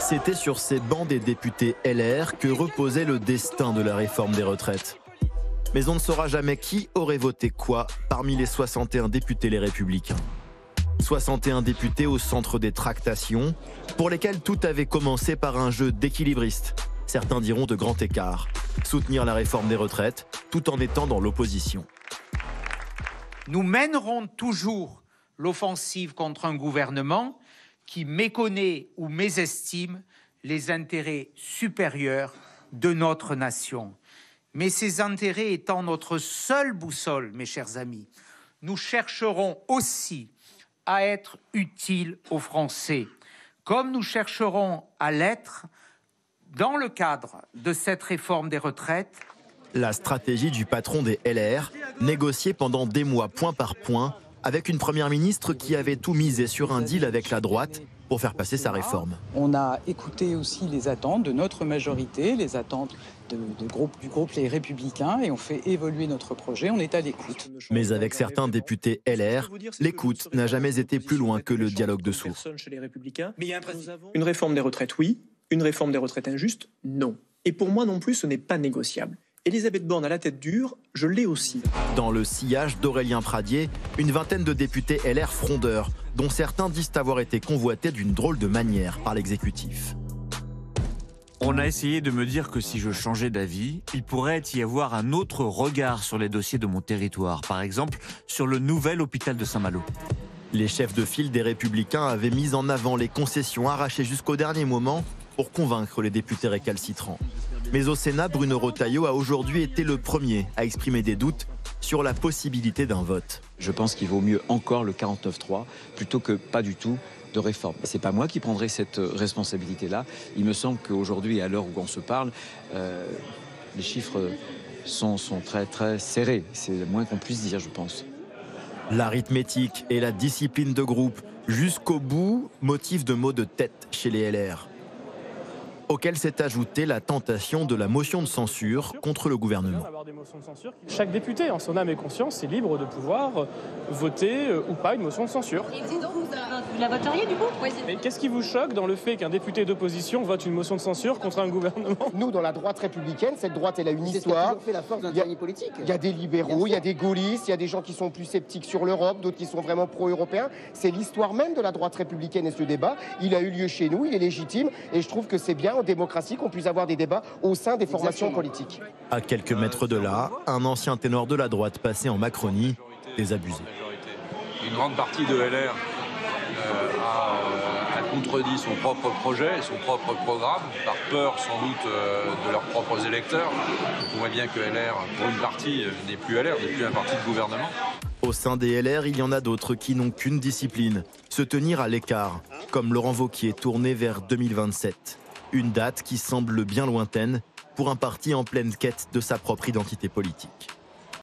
C'était sur ces bancs des députés LR que reposait le destin de la réforme des retraites. Mais on ne saura jamais qui aurait voté quoi parmi les 61 députés les Républicains. 61 députés au centre des tractations, pour lesquels tout avait commencé par un jeu d'équilibristes. Certains diront de grand écart. Soutenir la réforme des retraites, tout en étant dans l'opposition. Nous mènerons toujours l'offensive contre un gouvernement qui méconnaît ou mésestime les intérêts supérieurs de notre nation. Mais ces intérêts étant notre seule boussole, mes chers amis, nous chercherons aussi à être utiles aux Français, comme nous chercherons à l'être dans le cadre de cette réforme des retraites. La stratégie du patron des LR, négociée pendant des mois point par point, avec une première ministre qui avait tout misé sur un deal avec la droite pour faire passer sa réforme. On a écouté aussi les attentes de notre majorité, les attentes du groupe Les Républicains, et on fait évoluer notre projet, on est à l'écoute. Mais avec certains députés LR, l'écoute n'a jamais été plus loin que le dialogue de sourds. Une réforme des retraites, oui. Une réforme des retraites injuste, non. Et pour moi non plus, ce n'est pas négociable. Elisabeth Borne à la tête dure, je l'ai aussi. Dans le sillage d'Aurélien Pradié, une vingtaine de députés LR frondeurs, dont certains disent avoir été convoités d'une drôle de manière par l'exécutif. On a essayé de me dire que si je changeais d'avis, il pourrait y avoir un autre regard sur les dossiers de mon territoire. Par exemple, sur le nouvel hôpital de Saint-Malo. Les chefs de file des Républicains avaient mis en avant les concessions arrachées jusqu'au dernier moment pour convaincre les députés récalcitrants. Mais au Sénat, Bruno Retailleau a aujourd'hui été le premier à exprimer des doutes sur la possibilité d'un vote. Je pense qu'il vaut mieux encore le 49.3 plutôt que pas du tout de réforme. C'est pas moi qui prendrai cette responsabilité-là. Il me semble qu'aujourd'hui, à l'heure où on se parle, les chiffres sont très très serrés. C'est le moins qu'on puisse dire, je pense. L'arithmétique et la discipline de groupe, jusqu'au bout, motif de maux de tête chez les LR. Auquel s'est ajoutée la tentation de la motion de censure contre le gouvernement. Chaque député, en son âme et conscience, est libre de pouvoir voter ou pas une motion de censure. Et vous la voteriez du coup? Mais qu'est-ce qui vous choque dans le fait qu'un député d'opposition vote une motion de censure contre un gouvernement? Nous, dans la droite républicaine, cette droite, elle a une histoire. C'est la force d'un parti politique. Il y a des libéraux, il y a des gaullistes, il y a des gens qui sont plus sceptiques sur l'Europe, d'autres qui sont vraiment pro-européens. C'est l'histoire même de la droite républicaine et ce débat, il a eu lieu chez nous, il est légitime et je trouve que c'est bien en démocratie qu'on puisse avoir des débats au sein des formations politiques. À quelques mètres de là, un ancien ténor de la droite passé en Macronie, désabusé. Une grande partie de LR a contredit son propre projet, son propre programme, par peur sans doute de leurs propres électeurs. On voit bien que LR, pour une partie, n'est plus LR, n'est plus un parti de gouvernement. Au sein des LR, il y en a d'autres qui n'ont qu'une discipline, se tenir à l'écart, comme Laurent Wauquiez tourné vers 2027. Une date qui semble bien lointaine pour un parti en pleine quête de sa propre identité politique.